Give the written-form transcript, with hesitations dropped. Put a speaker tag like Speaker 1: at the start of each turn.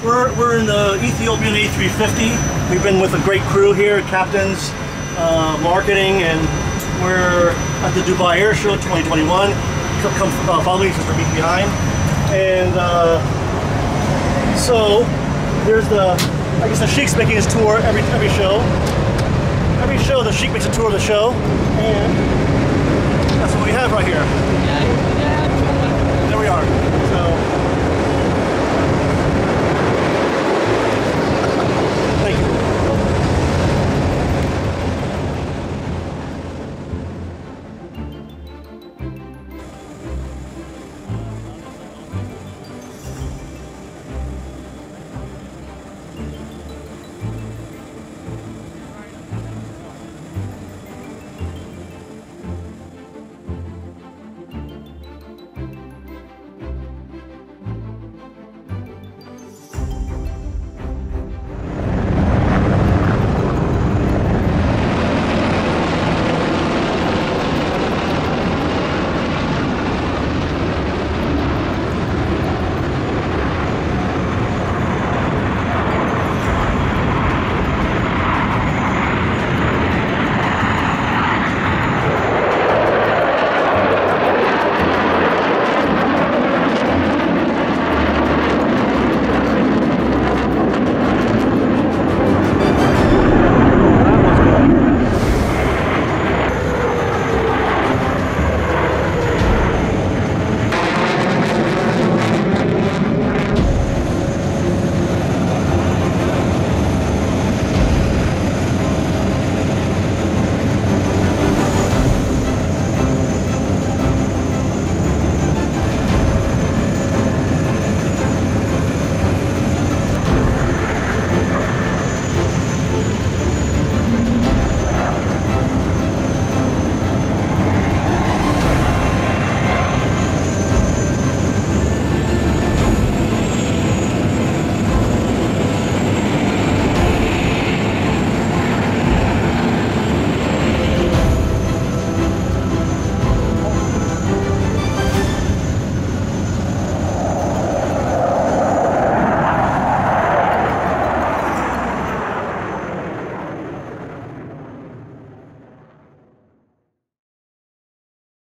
Speaker 1: We're in the Ethiopian A350. We've been with a great crew here, captains, marketing, and we're at the Dubai Air Show 2021. Come follow me just to meet behind. And so there's I guess the Sheik's making his tour every show. Every show the Sheik makes a tour of the show, and that's what we have right here. There we are. So.